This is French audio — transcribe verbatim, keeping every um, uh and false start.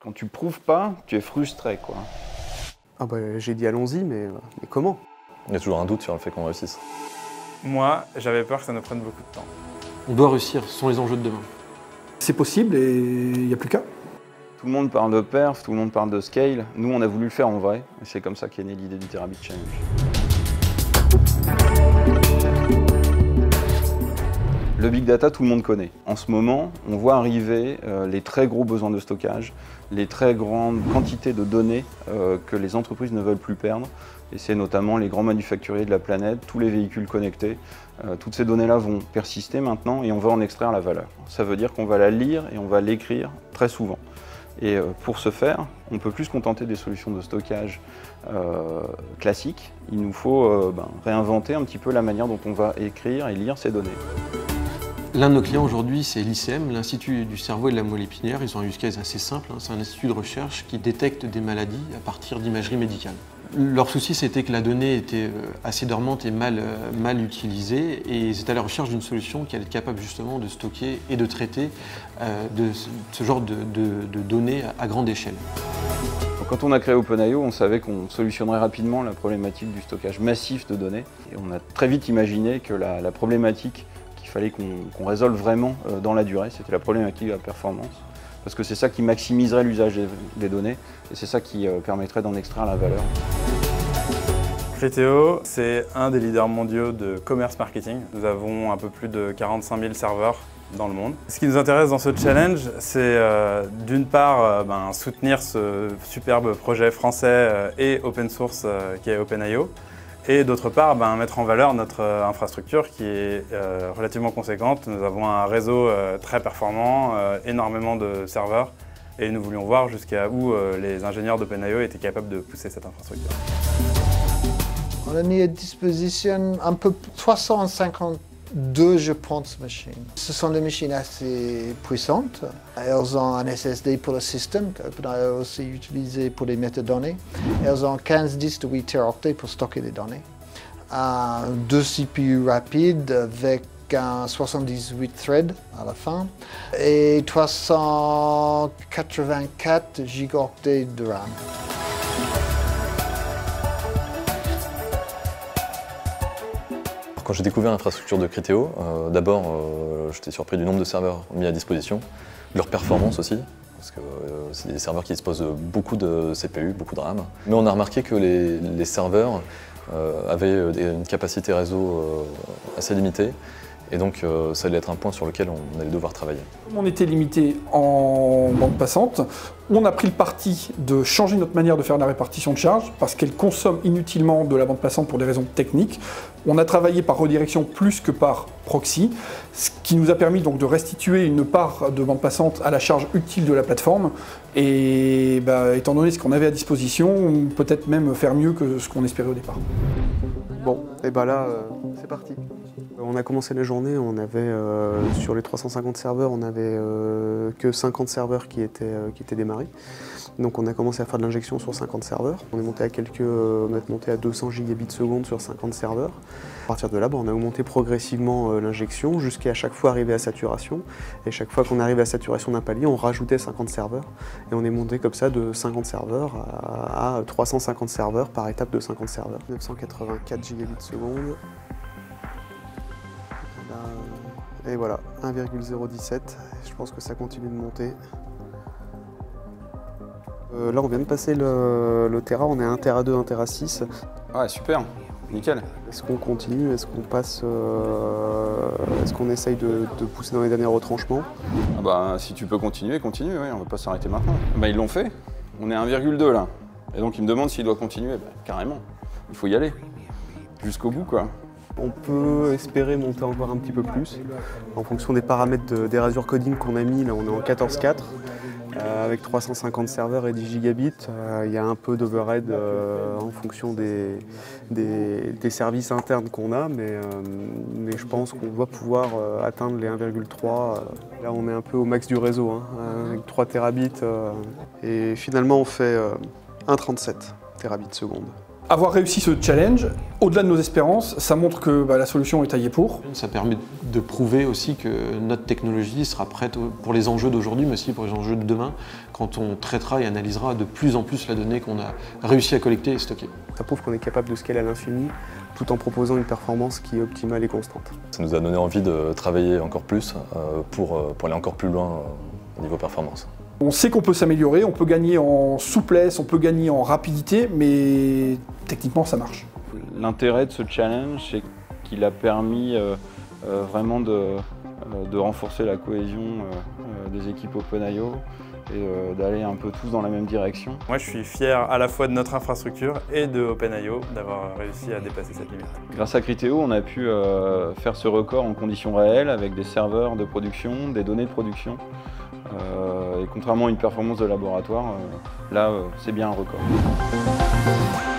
Quand tu prouves pas, tu es frustré, quoi. Ah bah, j'ai dit allons-y, mais, mais comment? Il y a toujours un doute sur le fait qu'on réussisse. Moi, j'avais peur que ça nous prenne beaucoup de temps. On doit réussir, ce sont les enjeux de demain. C'est possible et il n'y a plus qu'à. Tout le monde parle de perf, tout le monde parle de scale. Nous, on a voulu le faire en vrai. Et c'est comme ça qu'est née l'idée du Terabit Challenge. Le big data, tout le monde connaît. En ce moment, on voit arriver euh, les très gros besoins de stockage, les très grandes quantités de données euh, que les entreprises ne veulent plus perdre. Et c'est notamment les grands manufacturiers de la planète, tous les véhicules connectés. Euh, toutes ces données-là vont persister maintenant et on va en extraire la valeur. Ça veut dire qu'on va la lire et on va l'écrire très souvent. Et euh, pour ce faire, on ne peut plus se contenter des solutions de stockage euh, classiques. Il nous faut euh, ben, réinventer un petit peu la manière dont on va écrire et lire ces données. L'un de nos clients aujourd'hui, c'est l'I C M, l'Institut du cerveau et de la moelle épinière. Ils ont un use case assez simple, hein. C'est un institut de recherche qui détecte des maladies à partir d'imagerie médicale. Leur souci, c'était que la donnée était assez dormante et mal, mal utilisée, et ils étaient à la recherche d'une solution qui allait être capable justement de stocker et de traiter euh, de ce genre de, de, de données à grande échelle. Quand on a créé OpenIO, on savait qu'on solutionnerait rapidement la problématique du stockage massif de données. Et on a très vite imaginé que la, la problématique qu'il fallait qu'on qu'on résolve vraiment dans la durée, c'était la problématique de la performance. Parce que c'est ça qui maximiserait l'usage des, des données et c'est ça qui euh, permettrait d'en extraire la valeur. Criteo, c'est un des leaders mondiaux de commerce marketing. Nous avons un peu plus de quarante-cinq mille serveurs dans le monde. Ce qui nous intéresse dans ce challenge, c'est euh, d'une part euh, ben, soutenir ce superbe projet français euh, et open source euh, qui est OpenIO, et d'autre part ben, mettre en valeur notre euh, infrastructure qui est euh, relativement conséquente. Nous avons un réseau euh, très performant, euh, énormément de serveurs, et nous voulions voir jusqu'à où euh, les ingénieurs d'OpenIO étaient capables de pousser cette infrastructure. On a mis à disposition un peu trois cent cinquante-deux, je pense, machines. Ce sont des machines assez puissantes. Elles ont un S S D pour le système, qu'OpenIO a aussi utilisé pour les métadonnées. Elles ont quinze disques de huit téraoctets pour stocker les données. Un, deux C P U rapides avec un soixante-dix-huit threads à la fin et trois cent quatre-vingt-quatre gigaoctets de RAM. Quand j'ai découvert l'infrastructure de Criteo, euh, d'abord euh, j'étais surpris du nombre de serveurs mis à disposition, de leur performance aussi, parce que euh, c'est des serveurs qui disposent de beaucoup de C P U, beaucoup de RAM. Mais on a remarqué que les, les serveurs euh, avaient une capacité réseau euh, assez limitée, et donc euh, ça allait être un point sur lequel on allait devoir travailler. Comme on était limité en bande passante, on a pris le parti de changer notre manière de faire la répartition de charge parce qu'elle consomme inutilement de la bande passante pour des raisons techniques. On a travaillé par redirection plus que par proxy, ce qui nous a permis donc de restituer une part de bande passante à la charge utile de la plateforme. Et bah, étant donné ce qu'on avait à disposition, peut-être même faire mieux que ce qu'on espérait au départ. Bon, et bah là, euh, c'est parti. On a commencé la journée, on avait euh, sur les trois cent cinquante serveurs, on n'avait euh, que cinquante serveurs qui étaient, euh, qui étaient démarrés. Donc on a commencé à faire de l'injection sur cinquante serveurs. On est monté à quelques, on est monté à deux cents gigabits seconde sur cinquante serveurs. À partir de là, bah, on a augmenté progressivement euh, l'injection jusqu'à chaque fois arriver à saturation. Et chaque fois qu'on arrivait à saturation d'un palier, on rajoutait cinquante serveurs. Et on est monté comme ça de cinquante serveurs à, à trois cent cinquante serveurs par étape de cinquante serveurs. neuf cent quatre-vingt-quatre gigabits seconde. Et voilà, un virgule zéro dix-sept, je pense que ça continue de monter. Euh, là on vient de passer le, le Tera, on est à un Tera deux, un Tera six. Ouais, super, nickel. Est-ce qu'on continue, est-ce qu'on passe, euh, est-ce qu'on essaye de, de pousser dans les derniers retranchements? Ah bah, si tu peux continuer, continue, oui, on ne va pas s'arrêter maintenant. Bah, ils l'ont fait, on est à un virgule deux là. Et donc ils me demandent s'il doit continuer, bah, carrément, il faut y aller, jusqu'au bout quoi. On peut espérer monter encore un petit peu plus. En fonction des paramètres de, des Razor Coding qu'on a mis, là on est en quatorze quatre. Euh, avec trois cent cinquante serveurs et dix gigabits, euh, il y a un peu d'overhead euh, en fonction des, des, des services internes qu'on a, mais, euh, mais je pense qu'on doit pouvoir euh, atteindre les un virgule trois. Euh, là on est un peu au max du réseau, hein, avec trois terabits. Euh, et finalement on fait euh, un virgule trente-sept terabits seconde. Avoir réussi ce challenge, au-delà de nos espérances, ça montre que bah, la solution est taillée pour. Ça permet de prouver aussi que notre technologie sera prête pour les enjeux d'aujourd'hui, mais aussi pour les enjeux de demain, quand on traitera et analysera de plus en plus la donnée qu'on a réussi à collecter et stocker. Ça prouve qu'on est capable de scaler à l'infini, tout en proposant une performance qui est optimale et constante. Ça nous a donné envie de travailler encore plus euh, pour, pour aller encore plus loin euh, au niveau performance. On sait qu'on peut s'améliorer, on peut gagner en souplesse, on peut gagner en rapidité, mais techniquement ça marche. L'intérêt de ce challenge, c'est qu'il a permis euh, euh, vraiment de, euh, de renforcer la cohésion euh, des équipes OpenIO et euh, d'aller un peu tous dans la même direction. Moi je suis fier à la fois de notre infrastructure et de OpenIO d'avoir réussi à dépasser cette limite. Grâce à Criteo, on a pu euh, faire ce record en conditions réelles avec des serveurs de production, des données de production. Euh, et contrairement à une performance de laboratoire, euh, là euh, c'est bien un record.